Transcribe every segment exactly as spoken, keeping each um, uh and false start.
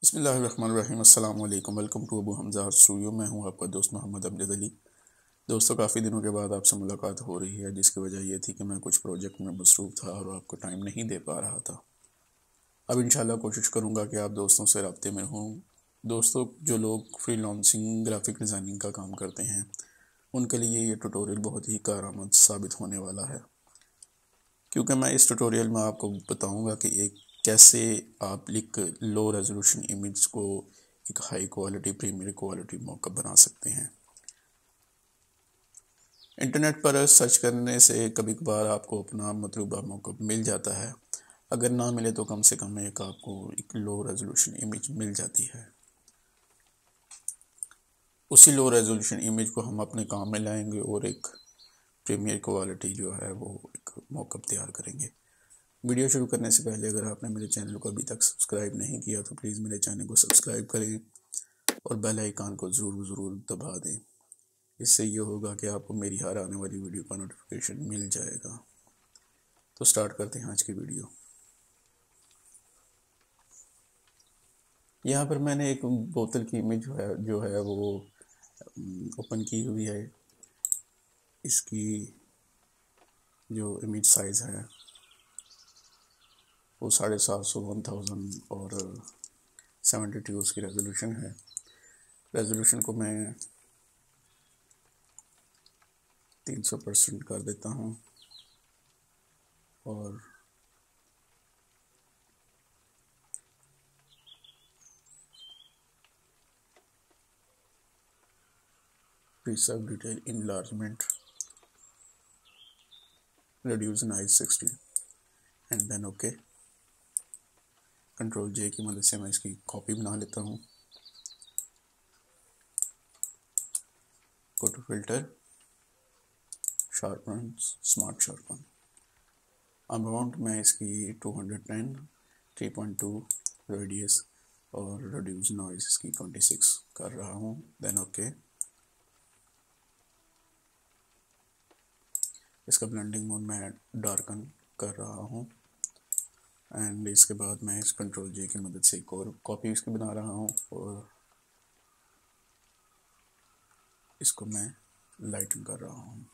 बिस्मिल्लाहिर्रहमानिर्रहीम। अस्सलाम वालेकुम। Welcome to Abu Hamza studio. मैं हूं आपका दोस्त मोहम्मद अमजद अली। दोस्तों, काफ़ी दिनों के बाद आपसे मुलाकात हो रही है, जिसकी वजह यह थी कि मैं कुछ प्रोजेक्ट में मसरूफ़ था और आपको टाइम नहीं दे पा रहा था। अब इंशाल्लाह कोशिश करूंगा कि आप दोस्तों से रब्ते में हूँ। दोस्तों, जो लोग फ्रीलांसिंग ग्राफिक डिज़ाइनिंग का काम करते हैं, उनके लिए ये ट्यूटोरियल बहुत ही कारआमद साबित होने वाला है, क्योंकि मैं इस ट्यूटोरियल में आपको बताऊंगा कि एक कैसे आप एक लो रेजोल्यूशन इमेज को एक high quality premier quality mockup बना सकते हैं। इंटरनेट पर सर्च करने से कभी कभार आपको अपना मतलूबा मॉकअप मिल जाता है, अगर ना मिले तो कम से कम एक आपको एक लो रेजोल्यूशन इमेज मिल जाती है। उसी लो रेजोल्यूशन इमेज को हम अपने काम में लाएंगे और एक प्रीमियर क्वालिटी जो है वो एक मॉकअप तैयार करेंगे। वीडियो शुरू करने से पहले अगर आपने मेरे चैनल को अभी तक सब्सक्राइब नहीं किया तो प्लीज़ मेरे चैनल को सब्सक्राइब करें और बेल आइकन को ज़रूर ज़रूर दबा दें। इससे ये होगा कि आपको मेरी हर आने वाली वीडियो का नोटिफिकेशन मिल जाएगा। तो स्टार्ट करते हैं आज की वीडियो। यहाँ पर मैंने एक बोतल की इमेज जो है जो है वो ओपन की हुई है। इसकी जो इमेज साइज़ है वो साढ़े सात सौ वन थाउजेंड और सेवेंटी टू उसकी रेजोल्यूशन है। रेजोल्यूशन को मैं तीन सौ परसेंट कर देता हूँ और preserve detail enlargement reduce noise sixty and then okay. Control J की मदद से मैं इसकी कॉपी बना लेता हूँ। Go to filter, sharpen, smart sharpen. Amount मैं इसकी two hundred ten, three point two radius और रिड्यूस नॉइज इसकी ट्वेंटी सिक्स कर रहा हूँ। Then okay. इसका ब्लेंडिंग मोड मैं डार्कन कर रहा हूँ एंड इसके बाद मैं इस कंट्रोल जे की मदद से एक और कॉपी इसकी बना रहा हूँ और इसको मैं लाइटन कर रहा हूँ।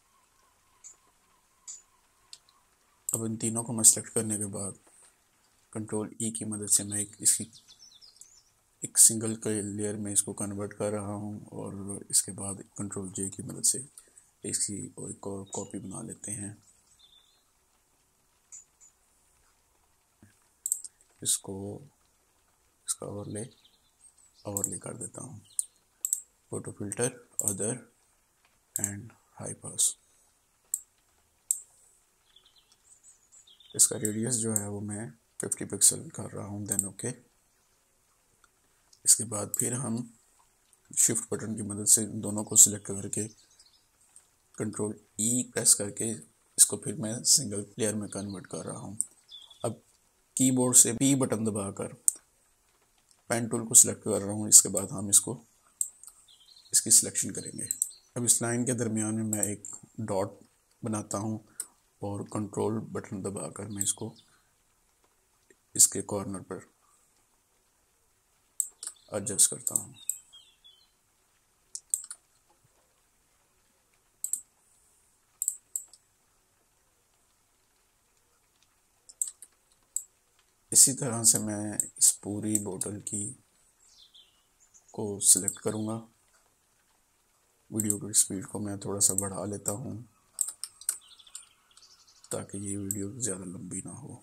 अब इन तीनों को मैं सेलेक्ट करने के बाद कंट्रोल ई की मदद से मैं एक इसकी एक सिंगल के लेयर में इसको कन्वर्ट कर रहा हूँ और इसके बाद कंट्रोल जे की मदद से इसकी एक और कॉपी बना लेते हैं। इसको इसका ओवरले ओवरले कर देता हूँ। Photo filter, other and high pass. इसका रेडियस जो है वो मैं फिफ्टी पिक्सल कर रहा हूँ। Then okay. इसके बाद फिर हम शिफ्ट बटन की मदद से दोनों को सिलेक्ट करके कंट्रोल ई प्रेस करके इसको फिर मैं सिंगल लेयर में कन्वर्ट कर रहा हूँ। अब कीबोर्ड से पी बटन दबाकर पेन टूल को सिलेक्ट कर रहा हूँ। इसके बाद हम इसको इसकी सिलेक्शन करेंगे। अब इस लाइन के दरमियान में मैं एक डॉट बनाता हूँ और कंट्रोल बटन दबाकर मैं इसको इसके कॉर्नर पर एडजस्ट करता हूँ। इसी तरह से मैं इस पूरी बोतल की को सिलेक्ट करूँगा। वीडियो की स्पीड को मैं थोड़ा सा बढ़ा लेता हूँ ताकि ये वीडियो ज़्यादा लंबी ना हो।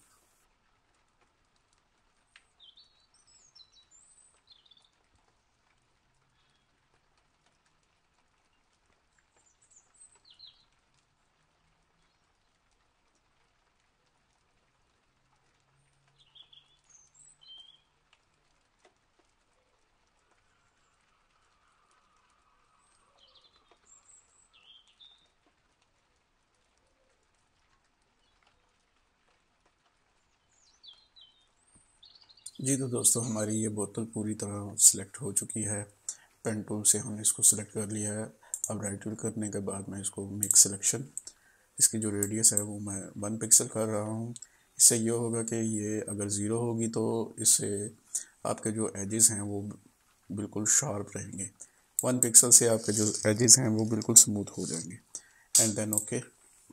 जी तो दोस्तों, हमारी ये बोतल पूरी तरह सिलेक्ट हो चुकी है। पेन टूल से हमने इसको सिलेक्ट कर लिया है। अब राइट क्लिक करने के बाद मैं इसको मेक सिलेक्शन, इसकी जो रेडियस है वो मैं वन पिक्सल कर रहा हूँ। इससे ये होगा कि ये अगर ज़ीरो होगी तो इससे आपके जो एजेस हैं वो बिल्कुल शार्प रहेंगे। वन पिक्सल से आपके जो एजेस हैं वो बिल्कुल स्मूथ हो जाएंगे। And then okay.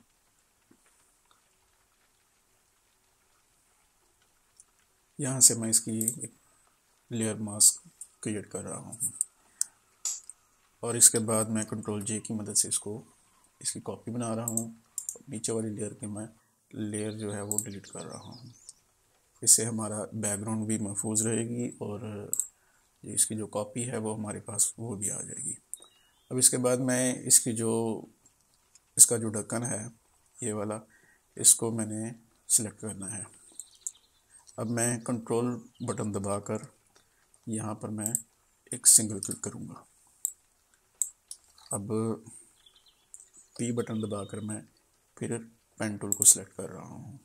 यहाँ से मैं इसकी एक लेयर मास्क क्रिएट कर रहा हूँ और इसके बाद मैं कंट्रोल जे की मदद से इसको इसकी कॉपी बना रहा हूँ। नीचे वाली लेयर की मैं लेयर जो है वो डिलीट कर रहा हूँ। इससे हमारा बैकग्राउंड भी महफूज रहेगी और इसकी जो कॉपी है वो हमारे पास वो भी आ जाएगी। अब इसके बाद मैं इसकी जो इसका जो ढक्कन है ये वाला, इसको मैंने सिलेक्ट करना है। अब मैं कंट्रोल बटन दबाकर यहाँ पर मैं एक सिंगल क्लिक करूँगा। अब पी बटन दबाकर मैं फिर पेन टूल को सिलेक्ट कर रहा हूँ।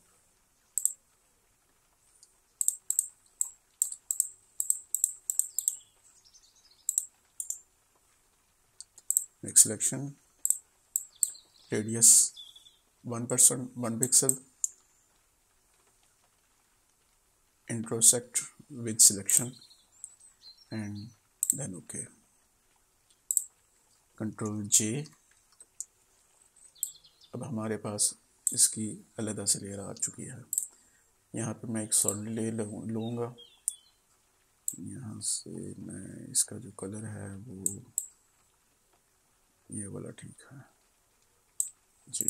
Make selection, radius one percent one pixel, intersect with selection and then okay. Control J. अब हमारे पास इसकी अलग से लेयर आ चुकी है। यहाँ पे मैं एक सॉलिड लेयर लूँगा। यहाँ से मैं इसका जो कलर है वो ये वाला ठीक है जी।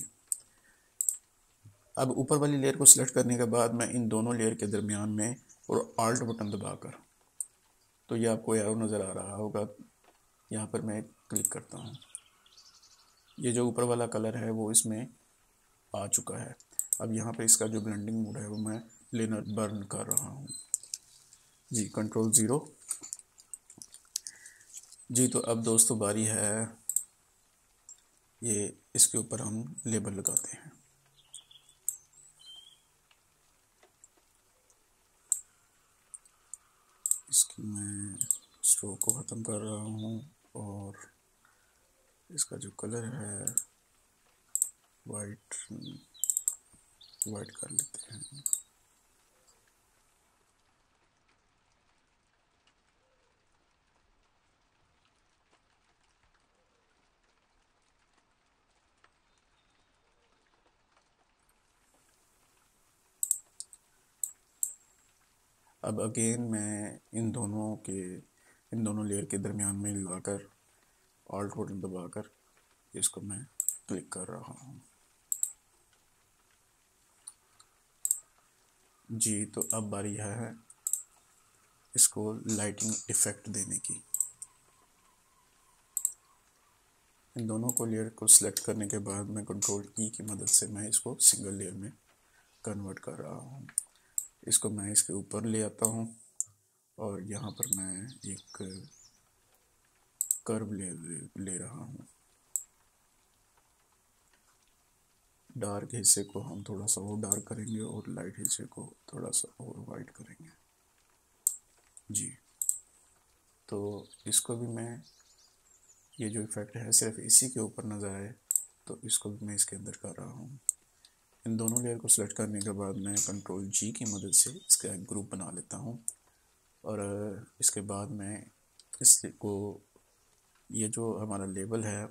अब ऊपर वाली लेयर को सिलेक्ट करने के बाद मैं इन दोनों लेयर के दरमियान में और आल्ट बटन दबाकर, तो ये आपको एरो नज़र आ रहा होगा, यहाँ पर मैं क्लिक करता हूँ। ये जो ऊपर वाला कलर है वो इसमें आ चुका है। अब यहाँ पे इसका जो ब्लेंडिंग मोड है वो मैं लेनर बर्न कर रहा हूँ जी। कंट्रोल ज़ीरो जी। तो अब दोस्तों बारी है ये, इसके ऊपर हम लेबल लगाते हैं। इसकी मैं स्ट्रोक को ख़त्म कर रहा हूँ और इसका जो कलर है वाइट वाइट कर लेते हैं। अब अगेन मैं इन दोनों के इन दोनों लेयर के दरमियान में लगाकर ऑल्ट बटन दबाकर इसको मैं क्लिक कर रहा हूँ जी। तो अब बारी है इसको लाइटिंग इफ़ेक्ट देने की। इन दोनों को लेयर को सिलेक्ट करने के बाद मैं कंट्रोल ई की मदद से मैं इसको सिंगल लेयर में कन्वर्ट कर रहा हूँ। इसको मैं इसके ऊपर ले आता हूँ और यहाँ पर मैं एक कर्व ले ले रहा हूँ। डार्क हिस्से को हम थोड़ा सा और डार्क करेंगे और लाइट हिस्से को थोड़ा सा और वाइट करेंगे जी। तो इसको भी मैं, ये जो इफ़ेक्ट है सिर्फ इसी के ऊपर नज़र आए तो इसको भी मैं इसके अंदर कर रहा हूँ। इन दोनों लेयर को सिलेक्ट करने के बाद मैं कंट्रोल जी की मदद से इसका एक ग्रुप बना लेता हूँ और इसके बाद मैं इसको, ये जो हमारा लेबल है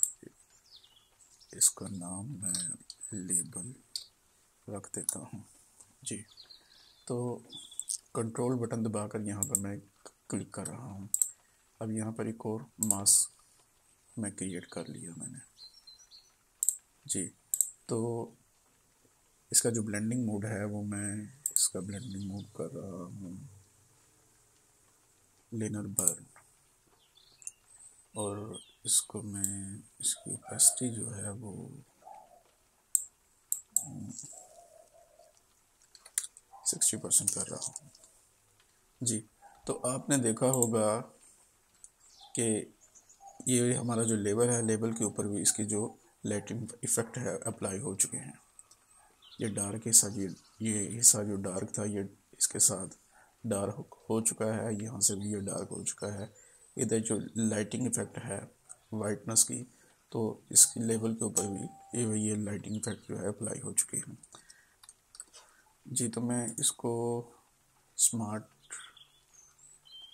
इसका नाम मैं लेबल रख देता हूँ जी। तो कंट्रोल बटन दबाकर यहाँ पर मैं क्लिक कर रहा हूँ। अब यहाँ पर एक और मास्क मैं क्रिएट कर लिया मैंने जी। तो इसका जो ब्लेंडिंग मोड है वो मैं इसका ब्लेंडिंग मोड कर रहा हूँ लेनर बर्न और इसको मैं, इसकी ओपेसिटी जो है वो सिक्सटी परसेंट कर रहा हूँ जी। तो आपने देखा होगा कि ये हमारा जो लेबल है, लेबल के ऊपर भी इसकी जो लाइटिंग इफ़ेक्ट है अप्लाई हो चुके हैं। ये डार्क हिस्सा, ये ये हिस्सा जो डार्क था ये इसके साथ डार्क हो चुका है, यहाँ से भी ये डार्क हो चुका है। इधर जो लाइटिंग इफ़ेक्ट है वाइटनेस की, तो इसकी लेवल के ऊपर भी ये ये लाइटिंग इफ़ेक्ट जो है अप्लाई हो चुके हैं जी। तो मैं इसको स्मार्ट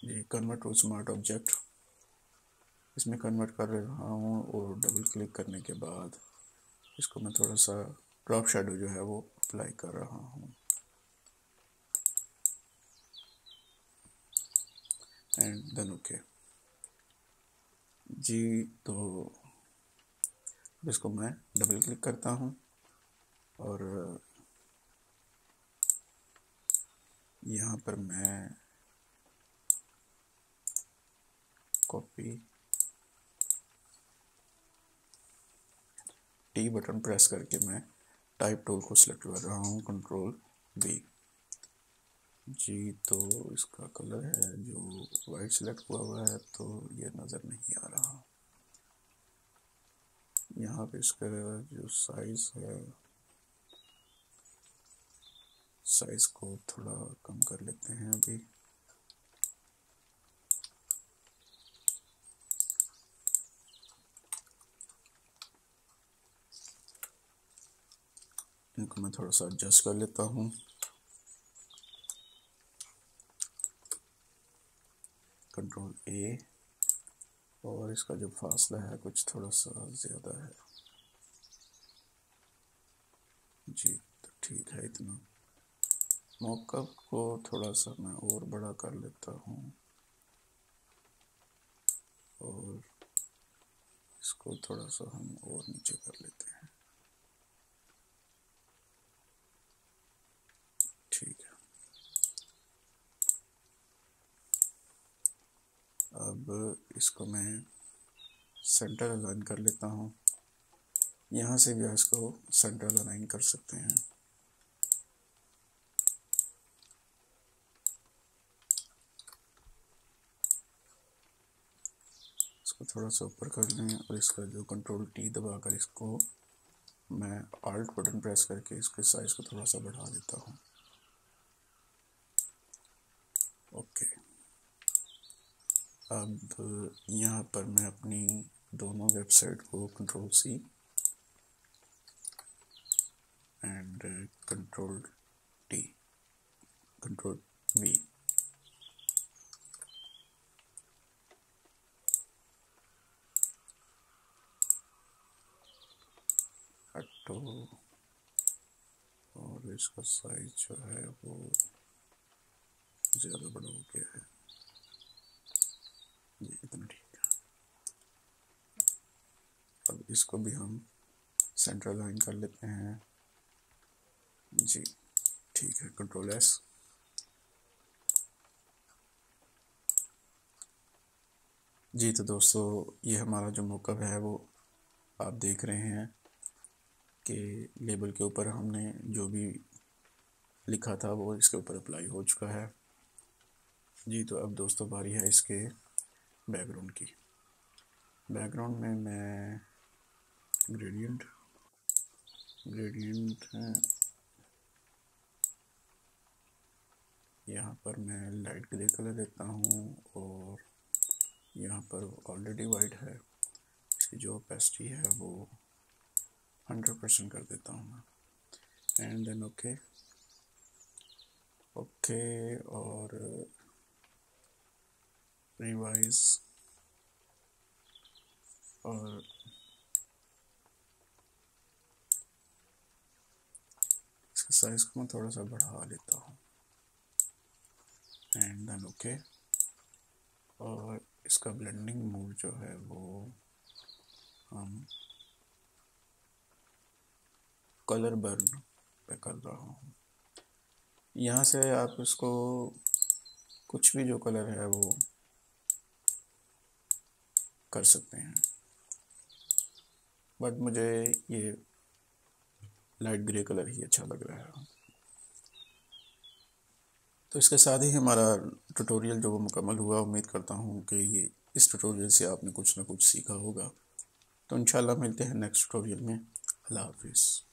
जी कन्वर्ट टू स्मार्ट ऑब्जेक्ट, इसमें कन्वर्ट कर रहा हूँ और डबल क्लिक करने के बाद इसको मैं थोड़ा सा ड्रॉप शेडो जो है वो अप्लाई कर रहा हूँ एंड देन ओके जी। तो अब इसको मैं डबल क्लिक करता हूँ और यहाँ पर मैं कॉपी टी बटन प्रेस करके मैं टाइप टूल को सिलेक्ट कर रहा हूँ, कंट्रोल बी जी। तो इसका कलर है जो वाइट सिलेक्ट हुआ हुआ है तो ये नज़र नहीं आ रहा। यहाँ पे इसका जो साइज है, साइज को थोड़ा कम कर लेते हैं अभी। इनको मैं थोड़ा सा एडजस्ट कर लेता हूँ। कंट्रोल ए, और इसका जो फासला है कुछ थोड़ा सा ज़्यादा है जी। तो ठीक है, इतना मॉकअप को थोड़ा सा मैं और बड़ा कर लेता हूँ और इसको थोड़ा सा हम और नीचे कर लेते हैं। ठीक है, अब इसको मैं सेंटर अलाइन कर लेता हूँ। यहाँ से भी इसको सेंटर अलाइन कर सकते हैं। इसको थोड़ा सा ऊपर कर लें और इसका जो कंट्रोल टी दबाकर इसको मैं आल्ट बटन प्रेस करके इसके साइज को थोड़ा सा बढ़ा देता हूँ। ओके, अब यहाँ पर मैं अपनी दोनों वेबसाइट को control C and control T, control V हटो और इसका साइज जो है वो ज़्यादा बड़ा हो गया है ये, इतना ठीक है। अब इसको भी हम सेंटर लाइन कर लेते हैं जी। ठीक है, कंट्रोल एस। जी तो दोस्तों, ये हमारा जो मॉकअप है वो आप देख रहे हैं कि लेबल के ऊपर हमने जो भी लिखा था वो इसके ऊपर अप्लाई हो चुका है जी। तो अब दोस्तों बारी है इसके बैकग्राउंड की। बैकग्राउंड में मैं ग्रेडियंट ग्रेडियंट यहाँ पर मैं लाइट ग्रे कलर लेता हूँ और यहाँ पर ऑलरेडी वाइट है, इसकी जो ओपेसिटी है वो हंड्रेड परसेंट कर देता हूँ मैं एंड देन ओके ओके और रिवाइज और इसके साइज को मैं थोड़ा सा बढ़ा लेता हूँ एंड देन ओके। और इसका ब्लेंडिंग मोड जो है वो हम कलर बर्न पे कर रहा हूँ। यहाँ से आप इसको कुछ भी जो कलर है वो कर सकते हैं, बट मुझे ये लाइट ग्रे कलर ही अच्छा लग रहा है। तो इसके साथ ही हमारा ट्यूटोरियल जो वो मुकम्मल हुआ। उम्मीद करता हूँ कि ये इस ट्यूटोरियल से आपने कुछ ना कुछ सीखा होगा। तो इंशाल्लाह मिलते हैं नेक्स्ट ट्यूटोरियल में। अल्लाह हाफिज़।